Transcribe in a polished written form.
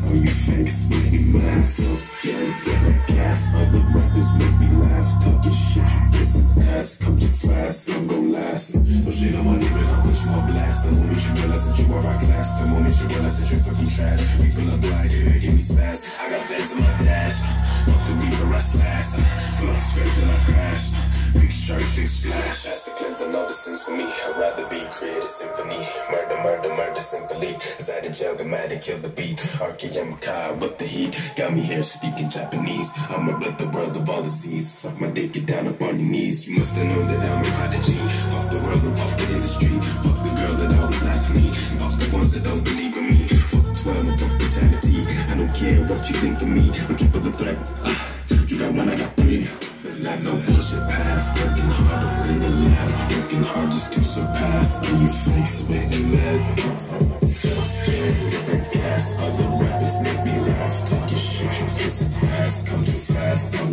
All you fakes make me mad. Self-care, got that gas. Other rappers make me laugh. Talking shit, you get some ass. Come too fast, I'm gon' last. Don't shit on my nigga, I'll put you on blast. The moment you realize that you are our class. The moment you realize that you're fucking trash. People are blind, they give me spaz. I got bands in my dash. Off the reaper, I slash. Blood scrape, then I crash. Big shark, big splash. That's the cleanse, I know the sins for me. I'd rather be create a symphony. Murder, murder, murder, simply. Inside the jail, get mad and kill the beat. RKM Kai with the heat. Got me here speaking Japanese. I'ma rid the world of all the seas. Suck my dick, get down up on your knees. You must have known that I'm a prodigy. Fuck the world and fuck the industry. Fuck the girl that always lied to me. Fuck the ones that don't believe in me. Fuck 12 and fuck brutality. I don't care what you think of me. I'm triple the threat. You got one, I got three. But let no bullshit pass. Working hard to bring the lab. Working hard just to surpass. All you fakes make me mad. Self-care, get that gas. Other rappers make me laugh. Talking shit, you kiss and ass. Come too fast.